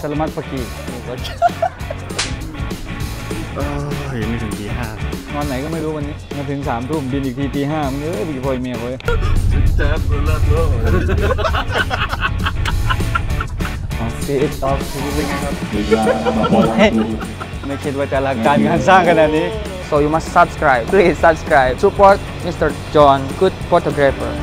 Selamat pagi ยังไม่ถึงตี 5 นอนไหนก็ไม่รู้วันนี้มาถึง3 ทุ่มบินอีกทีตี 5มันพี่พลอยเมียเขาแจ๊บเลิศโลซีตอบคือเป็นไงครับไม่คิดว่าจะรักการงานสร้างขนาดนี้ So you must subscribe. Please subscribe. Support Mr. John, good photographer.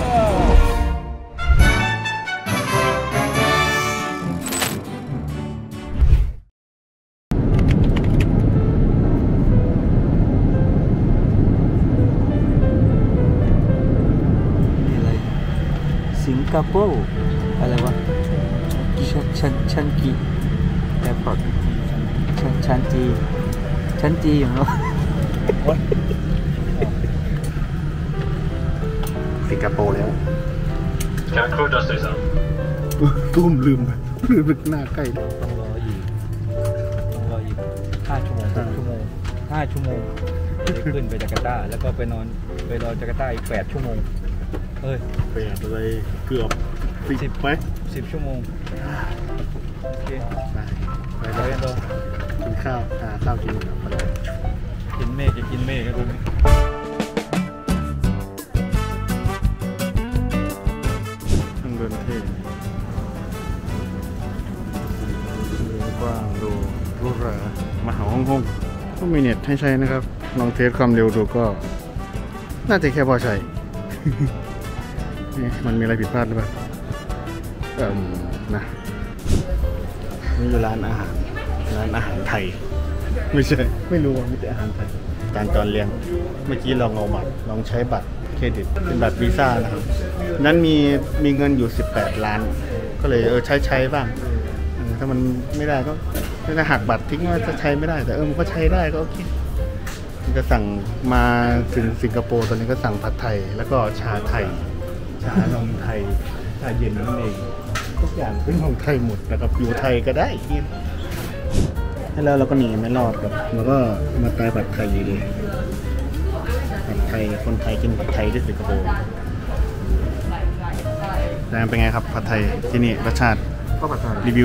Singapore. อะไรวะชั้นกีแอร์พอร์ตชั้นจีอย่างเนาะสิงคโปร์แล้ว Can I just say something? ตุ้มลืมหน้าใกล้ต้องรออีก5 ชั่วโมง5 ชั่วโมงจะได้ขึ้นไปจาการ์ตาแล้วก็ไปรอจาการ์ตาอีก8 ชั่วโมงไปอะไรเกือบ10 ไหม 10 ชั่วโมงโอเคไปแล้วกินข้าวหาข้าวกินไปเลยกินเมฆจะกินเมฆครับผมทั้งเดินเท่กว้างดูรูรามาหาฮ่องก็มีเน็ตให้ใช้นะครับลองเทสความเร็วดูก็น่าจะแค่พอใช้ มันมีอะไรผิดพลาดหรือเปล่านะนี่อยู่ร้านอาหารไทยไม่ใช่ไม่รู้ว่ามีแต่อาหารไทยการจอนเลี้ยงเมื่อกี้ลองใช้บัตรเครดิตเป็นบัตรวีซ่านะครับนั้นมีเงินอยู่18 ล้านก็เลยใช้บ้างถ้ามันไม่ได้ก็จะหักบัตรทิ้งว่าจะใช้ไม่ได้แต่มันก็ใช้ได้ก็โอเคมันจะสั่งมาถึงสิงคโปร์ตอนนี้ก็สั่งผัดไทยแล้วก็ชาไทยชานมไทยชาเย็นนั่นเองทุกอย่างเป็นของไทยหมดนะครับอยู่ไทยก็ได้แล้วเราก็หนีไม่รอดครับแล้วก็มาตายผัดไทยอยู่ดีผัดไทยคนไทยกินผัดไทยที่สิงคโปร์เป็นไงครับผัดไทยที่นี่รสชาติก็ผัดไทยรีวิว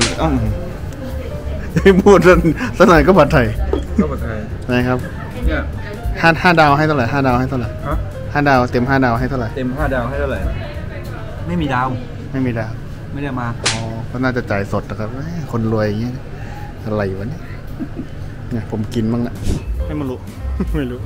พูดสักหน่อยก็ผัดไทยก็ผัดไทยนะครับเนี่ย 5 ดาวให้เท่าไหร่5 ดาวให้เท่าไหร่5 ดาวเต็ม5 ดาวให้เท่าไหร่เต็ม5 ดาวให้เท่าไหร่ไม่มีดาวไม่ได้มาก็น่าจะจ่ายสดนะครับคนรวยอย่างเงี้ยอะไรวะเนี่ยผมกินบ้างนะให้มันรู้ ไม่รู้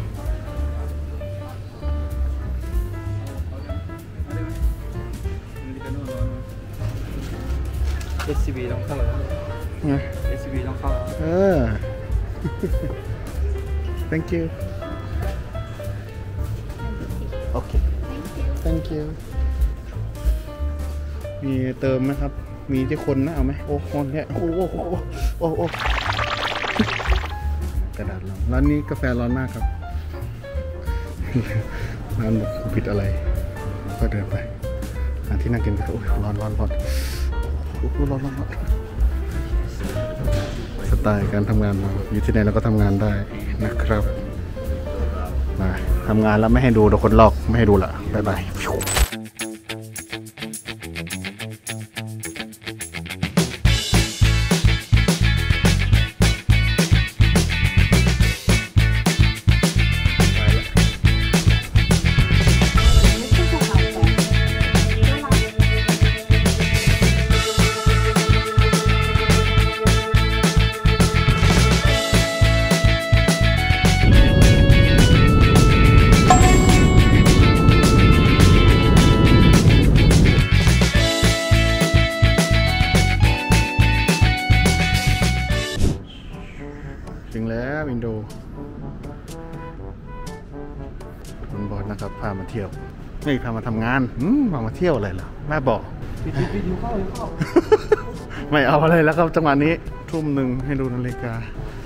SCB ต้องเข้าแล้ว SCB ต้องเข้า thank you โอเค thank you มีเติมไหมครับมีที่คนนะเอาไหมโอ้คนแค่โอ้กระดาษร้านนี้กาแฟร้อนมากครับร้านบอกผิดอะไรก็เดินไปหาที่นั่งกินไปโอ้ยร้อนสไตล์การทำงานเราอยู่ที่ไหนเราก็ทำงานได้นะครับมาทำงานแล้วไม่ให้ดูคนลอกไม่ให้ดูละบ๊ายบายถึงแล้วอินโดคุณบอสนะครับพามาเที่ยวไม่พามาทำงานพามาเที่ยวอะไรล่ะแม่บอกไม่เอาอะไรแล้วครับจังหวะนี้ทุ่ม 1ให้ดูนาฬิกา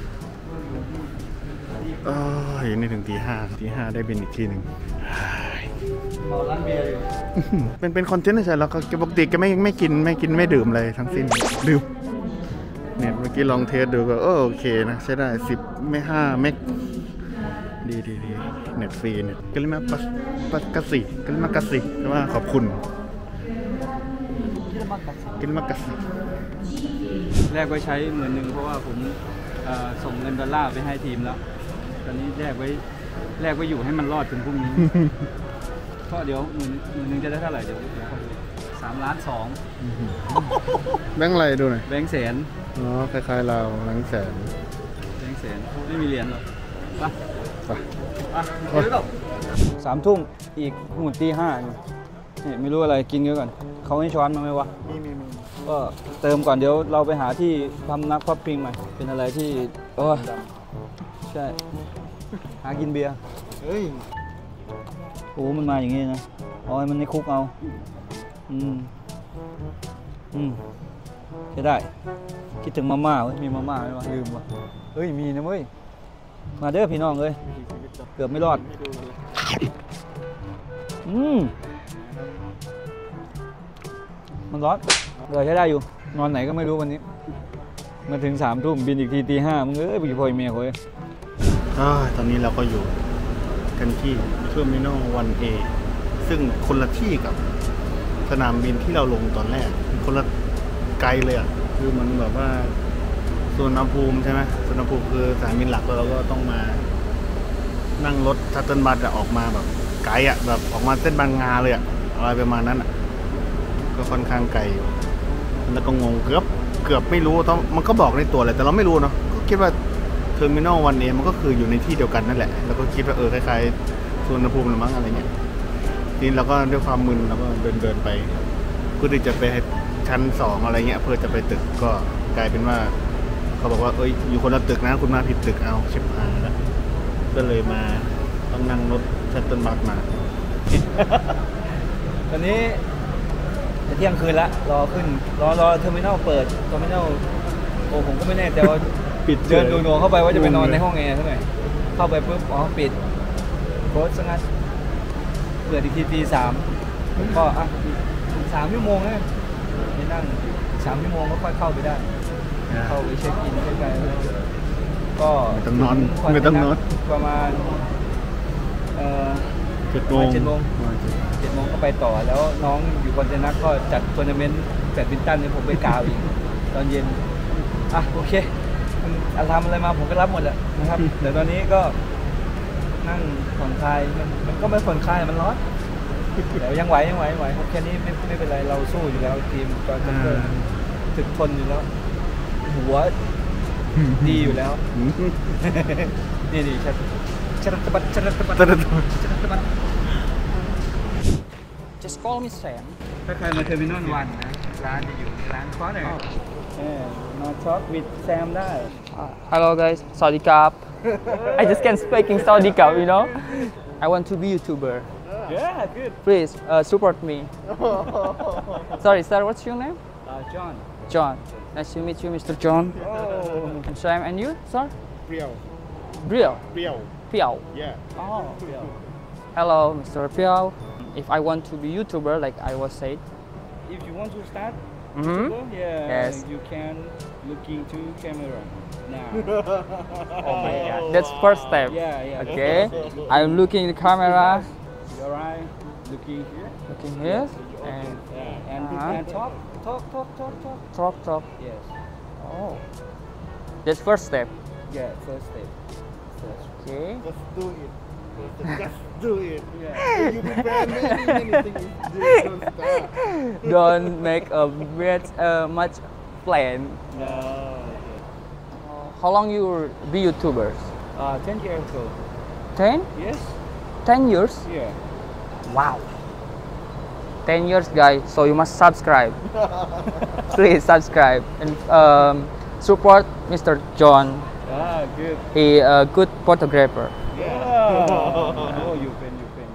ยังไม่ถึงตี 5ได้บินอีกทีหนึ่งเมาร้านเบียร์อยู่เป็นคอนเทนต์เฉยๆแล้วก็ปกติแกไม่กินไม่ดื่มอะไรทั้งสิ้นดื่มเนี่ยเมื่อกี้ลองเทสดูก็โอเคนะใช้ได้10ไม่5เมกดีเน็ตฟรีเนี่ยกลิมาปัสกาสิแปลว่าขอบคุณ terima kasih แลกไว้ใช้10,000เพราะว่าผมส่งเงินดอลลาร์ไปให้ทีมแล้ว ตอนนี้แลกไว้อยู่ให้มันรอดถึงพรุ่งนี้ เพราะเดี๋ยว10,000จะได้เท่าไหร่เดี๋ยว3.2 ล้านแบงค์อะไรดูหน่อยแบงค์แสนอ๋อคล้ายๆเราแบงค์แสนแบงค์แสนไม่มีเหรียญหรอกไปไปไปเดี๋ยว3 ทุ่มอีกหุ่นตี 5นี่ไม่รู้อะไรกินเยอะก่อนเขาให้ช้อนมาไหมวะมีก็เติมก่อนเดี๋ยวเราไปหาที่ทำนักพับพิงใหม่เป็นอะไรที่โอ้ใช่หากินเบียร์เฮ้ยโอ้มันมาอย่างงี้นะเอาให้มันในคุกเอาใช่ได้คิดถึงมาม่าเว้ยมีมาม่าไหมวะลืมวะเฮ้ยมีนะเว้ยมาเด้อพี่น้องเลยเกือบไม่รอดมันร้อนเลยใช้ได้อยู่นอนไหนก็ไม่รู้วันนี้มาถึง3 ทุ่มบินอีกทีตี 5มึงไปกี่พอยเมียเขาเลยตอนนี้เราก็อยู่กันที่เทอร์มินอล 1A ซึ่งคนละที่กับสนามบินที่เราลงตอนแรกคนละไกลเลยอ่ะคือมันแบบว่าสุวรรณภูมิใช่ไหมสุวรรณภูมิคือสนามบินหลักแล้วเราก็ต้องมานั่งรถชัตเทิลบัสออกมาแบบไกลอ่ะแบบออกมาเส้นบางงาเลยอ่ะอะไรประมาณนั้นอ่ะก็ค่อนข้างไกลแล้วก็งงเกือบไม่รู้ต้องมันก็บอกในตัวเลยแต่เราไม่รู้เนาะก็คิดว่าเทอร์มินอล 1A มันก็คืออยู่ในที่เดียวกันนั่นแหละแล้วก็คิดว่าคล้ายๆสุวรรณภูมิหรือมั้งอะไรเงี้ยทีนี้เราก็ด้วยความมึนเราก็เดินไปเพื่อที่จะไปชั้น2อะไรเงี้ยเพื่อจะไปตึกก็กลายเป็นว่าเขาบอกว่าอยู่คนละตึกนะคุณมาผิดตึกเอาชิบหายแล้วก็เลยมาต้องนั่งรถชัตเทิลบัสมาตอนนี้จะเที่ยงคืนละรอขึ้นรอเทอร์มินอลเปิดเทอร์มินอลโอ้ผมก็ไม่แน่ใจว่าปิดเดินดูเข้าไปว่าจะไปนอนในห้องแอร์เท่าไหร่เข้าไปปุ๊บอ๋อปิดโค้ดซะงั้นเปิดอีกทีตี 3ก็3 ชั่วโมงนะไม่นั่ง3 ชั่วโมงก็ค่อยเข้าไปได้เข้าไปเช็คอินใกล้ๆก็ไม่ต้องนอนประมาณ 7 โมง 7 โมงก็ไปต่อแล้วน้องอยู่คอนเทนนักก็จัดทัวร์นาเมนต์แบดมินตันให้ผมไปกาวอีกตอนเย็นโอเคทำอะไรมาผมก็รับหมดแหละนะครับ เดี๋ยวตอนนี้ก็นั่งผ่อนคลายมันก็ไม่ผ่อนคลายมันร้อนเดี๋ยวยังไหวครับแค่นี้ไม่เป็นไรเราสู้อยู่แล้วทีมตอนนี้ถึกทนอยู่แล้วหัวดีอยู่แล้วนี่ชัดตะบัด Just call me Sam ถ้าใครมาเทอร์มินอล 1นะร้านจะอยู่ร้านคอร์เนอร์มาช็อป with Sam ได้ Hello guys, Saudi Cup. I just can't speak in Saudi Cup, you know. I want to be YouTuber. Yeah, good. Please support me. Sorry, sir. What's your name? John. John. Nice to meet you, Mr. John. Oh. I'm Sam, and you, sir? เปรี้ยว Brio. เปรี้ยว Piao. yeah Oh, yeah. Hello, Mr. Piao. If I want to be YouTuber, like I was said. If you want to start, Mm-hmm. yeah, Yes. you can look into camera now. Oh my God. That's first step. Yeah. Okay. I'm looking the camera. You're right. Looking here. Looking here. And And talk. talk. Yes. Oh. That's first step. Yeah, first step. Okay. just do it just do it Yeah. you prepare anything don't start Don't make a much plan. No. How long you will be YouTubers? 10 years ago. 10? Yes. 10 years? Yeah. Wow. 10 years, guys. So you must subscribe. Please subscribe and support Mr. John. Good. He a good photographer. Yeah. Oh, you pen.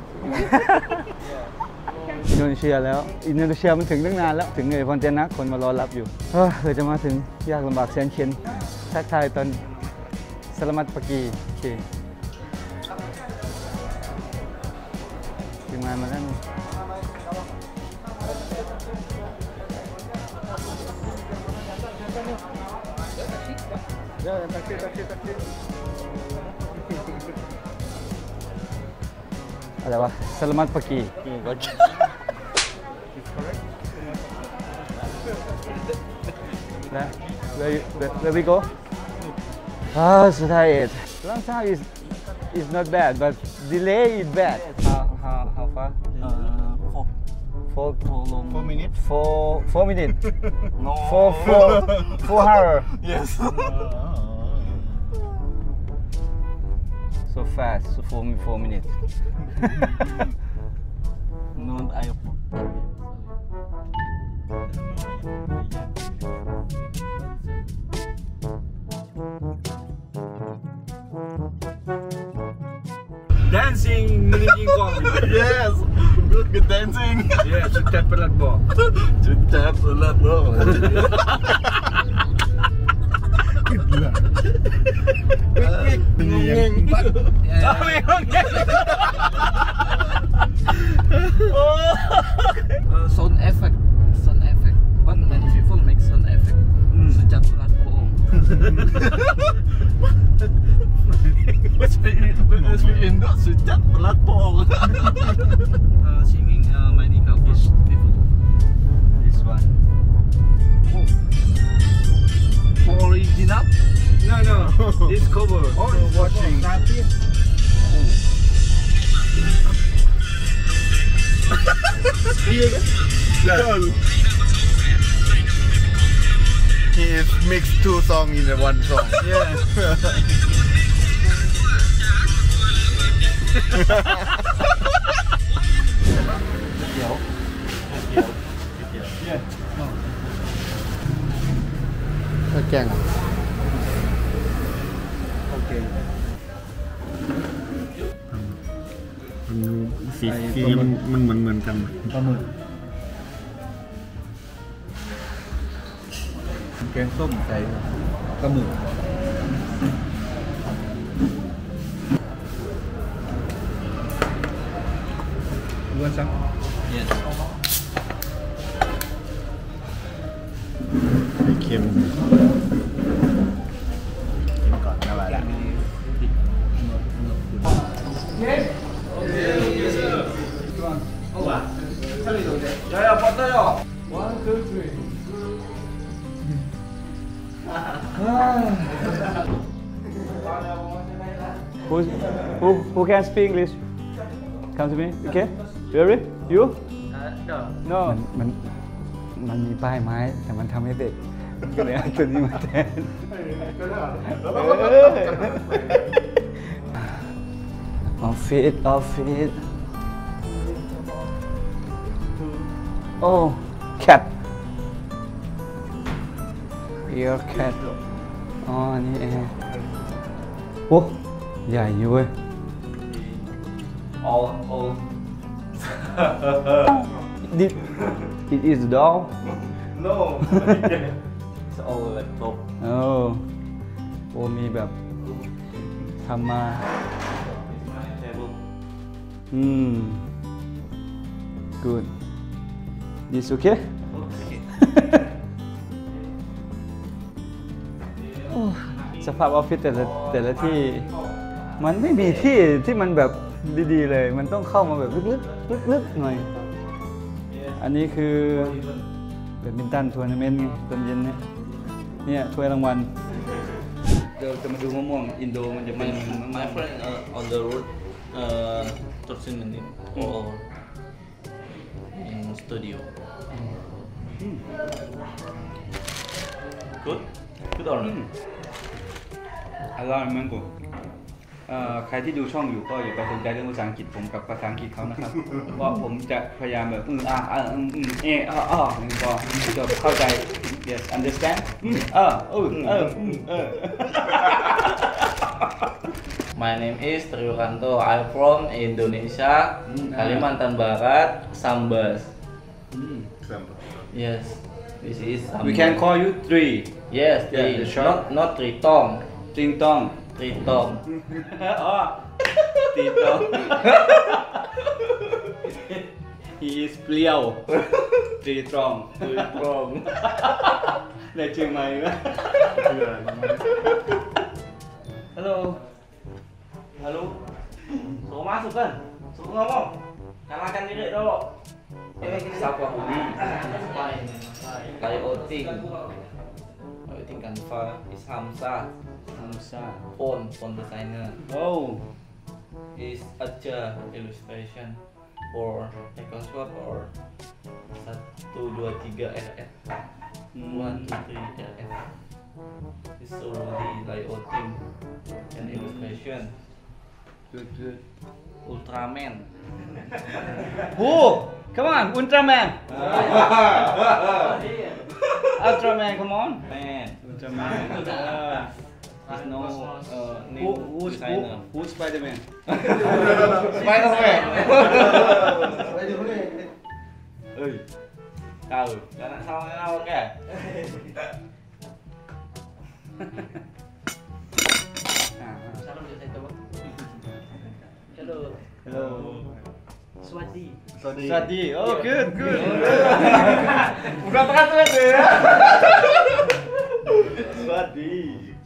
อินโดนีเซียแล้วอินโดนีเซียมันถึงตั้งนานแล้วถึงพอนเทนักคนมารอรับอยู่เพื่อจะมาถึงยากลำบากแสนเข็ญทักทายตอนสลามัตปากีโอเคถึงมาแล้วนี่อะไรวะสลามัตปากี Where we go? Ah, so tired. Long time is not bad, but delay is bad. How far? 4 minutes 4 minutes. no 4 hours. yes So fast. So 4 minutes. no airport Dancing menuju kong. yes good dancing Yeah, cepat pelat bo. cepat pelat lo Sound effect. But many people make sound effect. Sejak pelat bohong. Speak Indo sejak pelat bohong Singing many couples people. This one. Original. No. This cover. Oh, watching. He is mixed 2 songs in one song. Yeah. Yeah. ถ้าแกง Okay. สีมันเหมือนกันปลาหมึกแกงส้มใส่ปลาหมึกรู้ว่าซัก Yes. ไม่เค็มกินก่อนไม่ไหวแล้ว 야야 빠따야. 1, 2, 3. Who can speak English? Come to me. Okay. Really? You? No. มันมีป้ายไม้แต่มันทำไม่เสร็จก็เลยเอาตัวนี้มาแทน ออฟฟิศ โอ้ cat your cat อ๋ออันนี้เองโอ้ใหญ่อยู่เว้ย All. It is doll No. It's all laptop โอ้มีแบบทำมาgood this okay โอ้สภาพออฟฟิศแต่ละที่มันไม่มีที่มันแบบดีๆเลย มันต้องเข้ามาแบบลึกๆหน่อย อันนี้คือแบดมินตันทัวร์นาเมนต์ไงตอนเย็นเนี่ยถ้วยรางวัลเดี๋ยวจะมาดูมะม่วงอินโดมันจะเป็น My friend on the road 13 minutes or in studio. Good or not? อร่อยมากกูใครที่ดูช่องอยู่ก็อย่าไปสนใจเรื่องภาษาอังกฤษผมกับภาษาอังกฤษเขานะครับ เพราะผมจะพยายามแบบก็เข้าใจ yes understand My name is Triukanto. I'm from Indonesia, Kalimantan Barat, Sambas. Yes, this is Sambas. we can call you three Yes, Yeah, three. the short. Not three tong. ติงต้อง Three tong. อ๋อตีต้อง he is เปรี้ยวตีตรอง Three tong. ได้ชื่อไหมวะ Halo. Suruh masuk kan? Suruh ngomong. Nyalakan diri dulu. Siapa Budi? Kayak outing. waiting Canva is Hamza. Hamza. Font designer. Oh. Is Aja illustration for Microsoft or 1, 2, 3 RF. 1, 2, 3 RF. It's solely layouting and illustration. Good. Ultraman. Who? Come on, Ultraman. Ultraman, come on. Man. Ultraman. There's no new designer. Who's Spider-Man? Spider-Man. Ơi. Cào, cho nó sau nó kìa. Hello. สวัสดี Sadi. Oh, good. Bukan peraturan tuh ya. Sadi.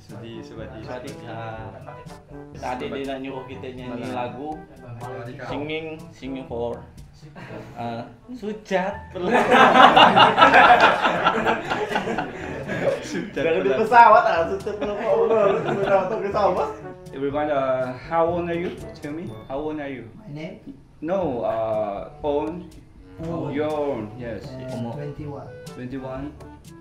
Tadi dia nyuruh kita nyanyi lagu singing for Sujat. Dari di pesawat Sujat belum mau pesawat. Everyone, how old are you? Tell me. How old are you? My name? No, own. Your own. Yes. 21. 21.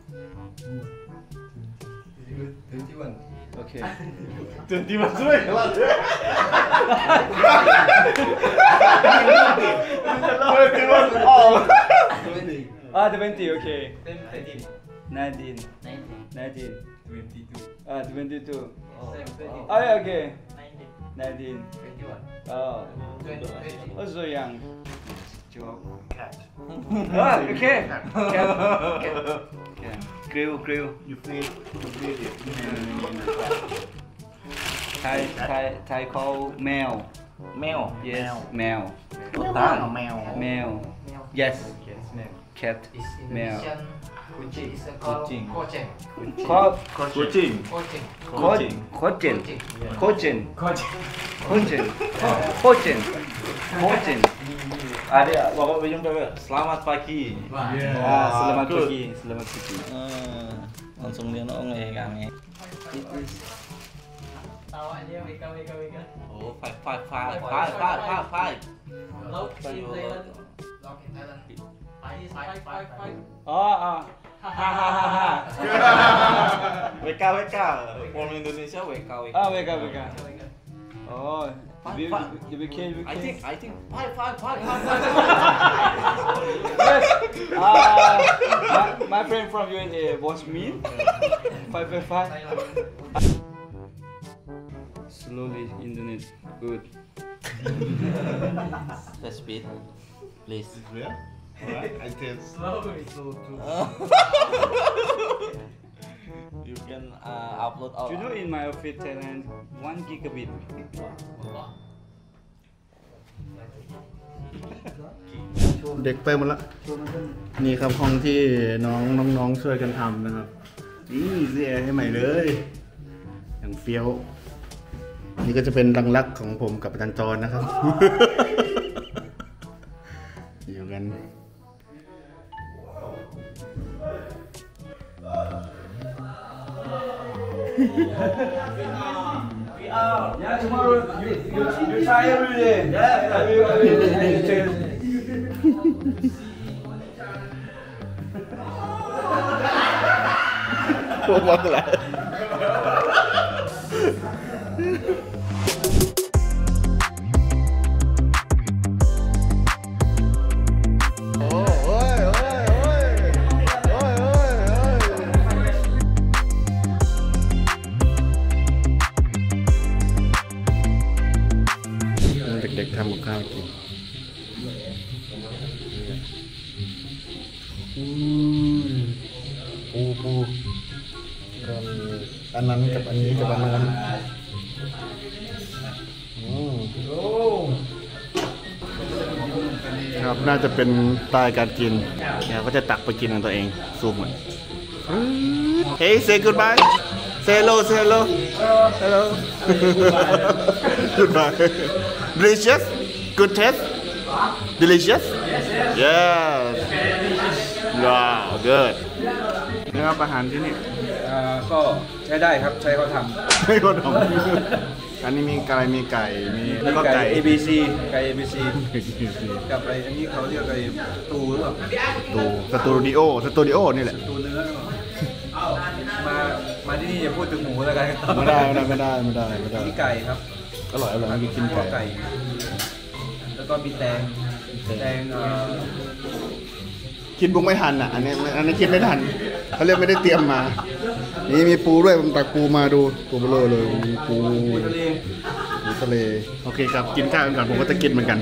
Okay. Jadi masuk ya lah. Ah, 20. Okay. 19. 22. Oh, yeah, okay. 19. Oh. Also young. Ah, okay. Okay. Grill. You feel it. Thai call male. Mel. Yes. Male. Hutan. Male. Yes. Cat. Male. Kucing. Kucing. Ada bapak ujung coba. Selamat pagi. Selamat pagi. Langsung dia nongol ya kami. Tawa aja WK. Oh, 5. Lock in Thailand. 5. WK. From Indonesia WK. WK. Oh, you became. I think 5. Yes. My friend from USA wants me. 5. Slowly, internet. Good. The speed, please. Yeah? Alright, I test. You can upload all. Do you know in my office Thailand 1 gigabit? เด็กไปหมดละนี่ครับห้องที่น้องช่วยกันทำนะครับนี่เสียให้ใหม่เลยอย่างเฟี้ยวนี่ก็จะเป็นรังรักของผมกับอาจารย์จรนะครับ อยู่กัน Yeah, tomorrow you try every day. Yeah, I will tell. พวกมันอะไร เด็กๆทำกับข้าวกินปูก็มีอันนั้นกับอันนี้กับอันนั้นครับน่าจะเป็นสไตล์การกินเนี่ยก็จะตักไปกินของตัวเองซูมเหมือน Hey say goodbye say hello goodbye delicious good taste delicious yes wow good นี่ครับอาหารที่นี่ก็ใช้ได้ครับใช้เขาทไม่คนทำอันนี้มีไก่มีำแล้วก็ไก่ ABC ไก่ ABC กับไอ้อันนี้เขาเรียกไอ้ตูหรือเปล่าสตูดิโอนี่แหละตูเนื้อมาที่นี่อย่าพูดถึงหมูแล้วกันไม่ได้มีไก่ครับอร่อยกินไก่แล้วก็มีแตงคิดบุกไม่ทันอ่ะอันนี้คิดไม่ทันเขาเรียกไม่ได้เตรียมมานี่มีปูด้วยผมตักปูมาดูปูเบลอเลยมีปูทะเลโอเคครับกินข้าวกันก่อนผมก็จะกินเหมือนกัน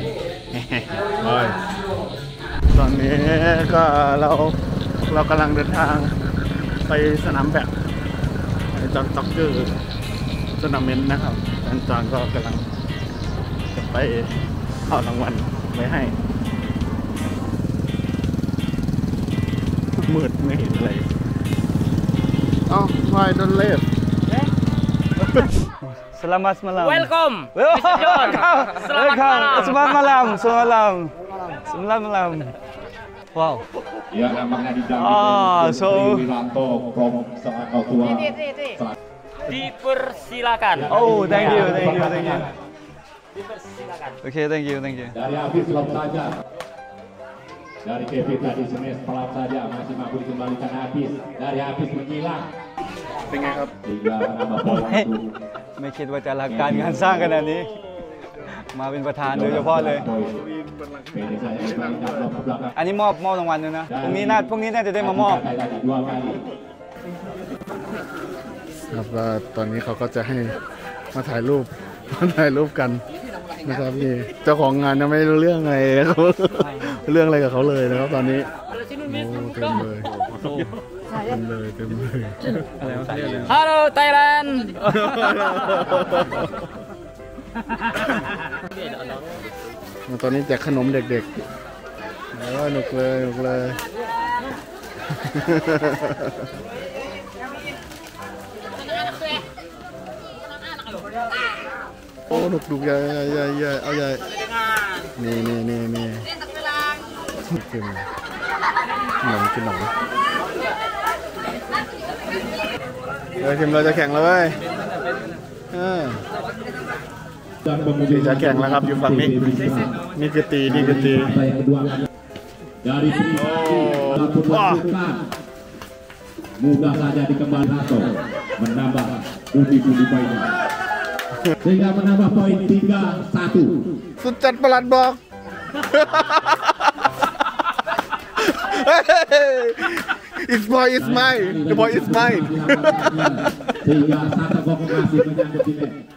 ตอนนี้ก็เรากำลังเดินทางไปสนามแบดจอห์นต็อกเกอร์สนามเมนนะครับจอห์นก็กำลังจะไปเอารางวัลไว้ให้มืดไม่เห็นอะไรwhy don't leave Selamat malam. Welcome. Selamat malam. Wow. Ya, namanya didampingi so Wiranto from Sengakau Tua. Dipersilakan. oh, thank you. Dipersilakan. Okay, thank you. Dari habis pelap saja. Dari Kevin tadi smash pelap saja masih mampu dikembalikan habis. Dari habis menghilang. เป็นไงครับ Tiga menambah poin satu. ไม่คิดว่าจะรักการงานสร้างขนาดนี้ มาเป็นประธานโดยเฉพาะเลย Pede saja kembali dalam belakang. อันนี้มอบรางวัลด้วยนะพรุ่งนี้น่าจะได้มามอบ Tadi dua kali. ครับแล้วตอนนี้เขาก็จะให้มาถ่ายรูปกันนะครับนี่เจ้าของงานยังไม่รู้เรื่องอะไรเขาเรื่องอะไรกับเขาเลยนะครับตอนนี้เต็มเลย Halo Thailand. ตอนนี้แจกขนมเด็กๆหนุกเลยโอ้หนุกใหญ่เอาใหญ่นี่กินขนมทีมเราจะแข่งแล้วเว้ยจะแข่งแล้วครับอยู่ฝั่งนี้นี่คือตี Dari mudah saja dikembalikan menambah pundi-pundi poinnya sehingga menambah poin 3-1. สุดจัดประหลัดบอก It's boy is mine. The boy is mine. Sehingga satu gol masih menyangkut di net.